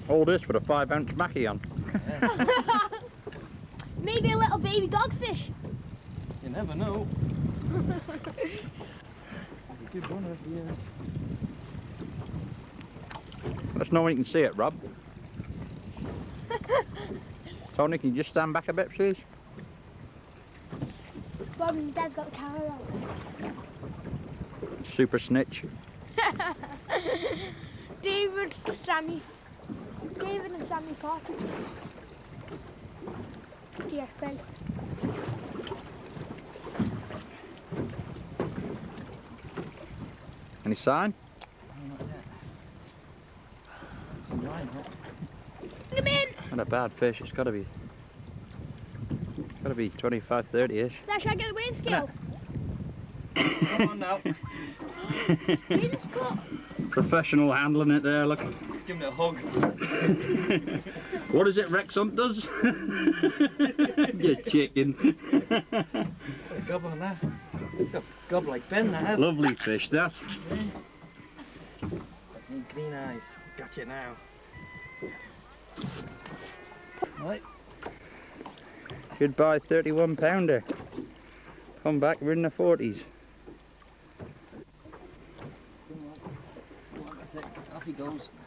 All this with a 5-ounce mackie on. Yeah. Maybe a little baby dogfish. You never know. A good one if he is. Let's know when you can see it, Rob. Tony, can you just stand back a bit, please? Rob and Dad's got the camera on. Super snitch. David and Sammy party. Yes, Ben. Any sign? Not yet. Some line, huh? Come in! Not a bad fish. It's got to be 25, 30-ish. Now, should I get the weighing scale? Come on now. Weighing scale. Professional handling it there, look. Give him a hug. What is it Rex Hunt does? You chicken. A gobble on that. Gobble like Ben, that has. Lovely fish, that. Need green eyes. Got you now. Right. Goodbye 31-pounder. Come back, we're in the 40s. That's it. Off he goes.